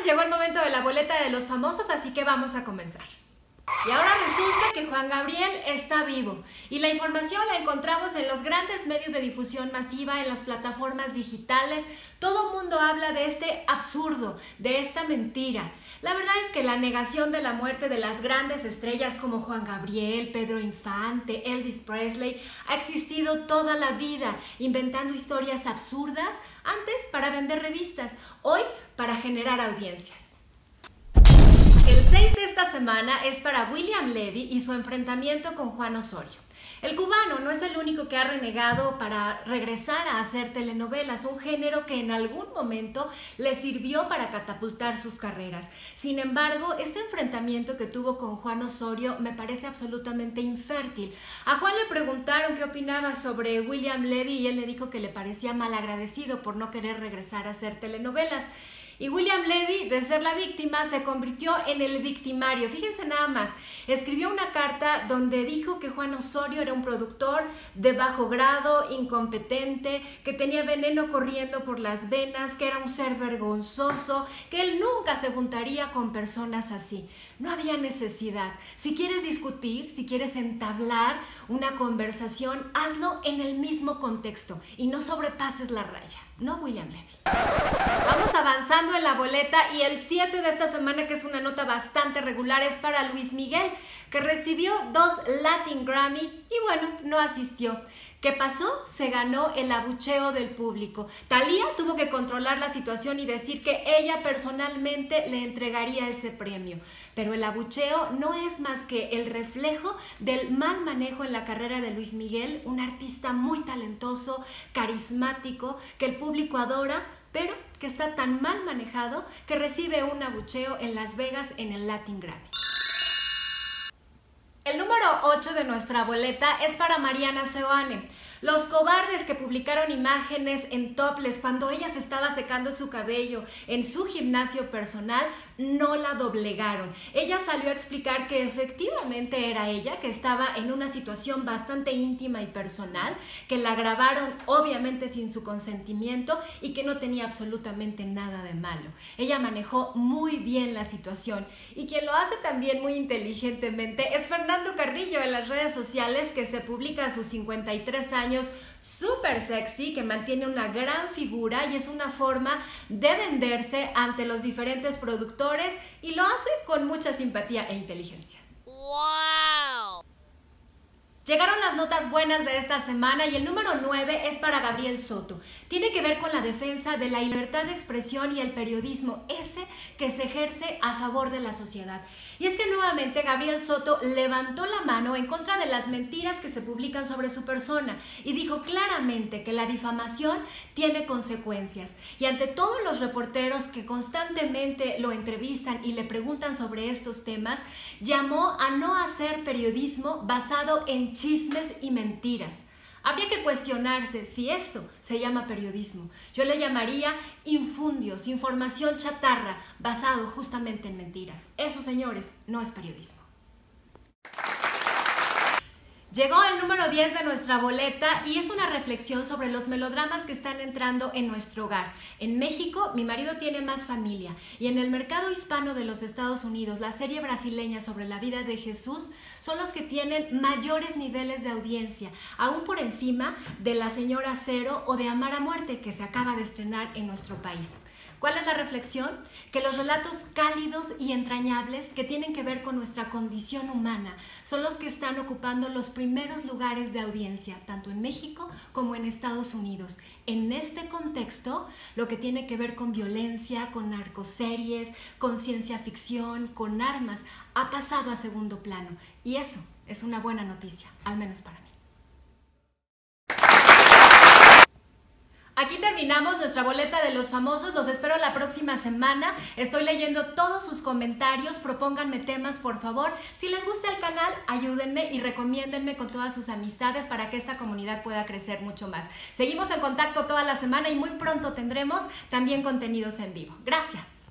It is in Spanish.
Llegó el momento de la boleta de los famosos, así que vamos a comenzar. Y ahora resulta que Juan Gabriel está vivo y la información la encontramos en los grandes medios de difusión masiva, en las plataformas digitales. Todo el mundo habla de este absurdo, de esta mentira. La verdad es que la negación de la muerte de las grandes estrellas como Juan Gabriel, Pedro Infante, Elvis Presley ha existido toda la vida, inventando historias absurdas, antes para vender revistas, hoy para generar audiencias. El 6 de esta semana es para William Levy y su enfrentamiento con Juan Osorio. El cubano no es el único que ha renegado para regresar a hacer telenovelas, un género que en algún momento le sirvió para catapultar sus carreras. Sin embargo, este enfrentamiento que tuvo con Juan Osorio me parece absolutamente infértil. A Juan le preguntaron qué opinaba sobre William Levy y él le dijo que le parecía malagradecido por no querer regresar a hacer telenovelas. Y William Levy, de ser la víctima, se convirtió en el victimario. Fíjense nada más, escribió una carta donde dijo que Juan Osorio era un productor de bajo grado, incompetente, que tenía veneno corriendo por las venas, que era un ser vergonzoso, que él nunca se juntaría con personas así. No había necesidad. Si quieres discutir, si quieres entablar una conversación, hazlo en el mismo contexto y no sobrepases la raya. No, William Levy. Vamos avanzando en la boleta y el 7 de esta semana, que es una nota bastante regular, es para Luis Miguel, que recibió 2 Latin Grammy y bueno, no asistió. ¿Qué pasó? Se ganó el abucheo del público. Thalía tuvo que controlar la situación y decir que ella personalmente le entregaría ese premio. Pero el abucheo no es más que el reflejo del mal manejo en la carrera de Luis Miguel, un artista muy talentoso, carismático, que el público adora, pero que está tan mal manejado que recibe un abucheo en Las Vegas en el Latin Grammy. El número 8 de nuestra boleta es para Mariana Seoane. Los cobardes que publicaron imágenes en topless cuando ella se estaba secando su cabello en su gimnasio personal no la doblegaron. Ella salió a explicar que efectivamente era ella, que estaba en una situación bastante íntima y personal, que la grabaron obviamente sin su consentimiento y que no tenía absolutamente nada de malo. Ella manejó muy bien la situación y quien lo hace también muy inteligentemente es Fernando Carrillo en las redes sociales, que se publica a sus 53 años súper sexy, que mantiene una gran figura y es una forma de venderse ante los diferentes productores y lo hace con mucha simpatía e inteligencia. ¡Wow! Llegaron las notas buenas de esta semana y el número 9 es para Gabriel Soto. Tiene que ver con la defensa de la libertad de expresión y el periodismo, ese que se ejerce a favor de la sociedad. Y es que nuevamente Gabriel Soto levantó la mano en contra de las mentiras que se publican sobre su persona y dijo claramente que la difamación tiene consecuencias. Y ante todos los reporteros que constantemente lo entrevistan y le preguntan sobre estos temas, llamó a no hacer periodismo basado en chismes y mentiras. Habría que cuestionarse si esto se llama periodismo. Yo le llamaría infundios, información chatarra, basado justamente en mentiras. Eso, señores, no es periodismo. Llegó el número 10 de nuestra boleta y es una reflexión sobre los melodramas que están entrando en nuestro hogar. En México, Mi marido tiene más familia, y en el mercado hispano de los Estados Unidos, la serie brasileña sobre la vida de Jesús son los que tienen mayores niveles de audiencia, aún por encima de La Señora Cero o de Amar a Muerte, que se acaba de estrenar en nuestro país. ¿Cuál es la reflexión? Que los relatos cálidos y entrañables que tienen que ver con nuestra condición humana son los que están ocupando los primeros lugares de audiencia, tanto en México como en Estados Unidos. En este contexto, lo que tiene que ver con violencia, con narcoseries, con ciencia ficción, con armas, ha pasado a segundo plano. Y eso es una buena noticia, al menos para mí. Aquí terminamos nuestra boleta de los famosos. Los espero la próxima semana. Estoy leyendo todos sus comentarios. Propónganme temas, por favor. Si les gusta el canal, ayúdenme y recomiéndenme con todas sus amistades para que esta comunidad pueda crecer mucho más. Seguimos en contacto toda la semana y muy pronto tendremos también contenidos en vivo. Gracias.